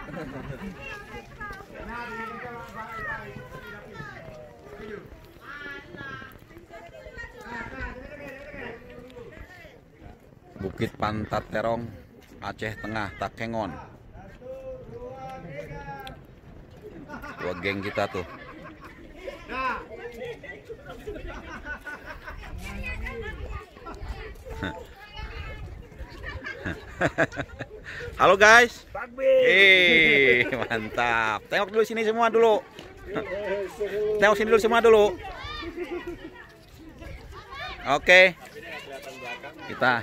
Bukit Pantat Terong, Aceh Tengah, Takengon. Dua geng kita tuh. Halo guys. Mantap. Tengok dulu sini semua dulu. Tengok sini dulu semua dulu. Oke. Kita.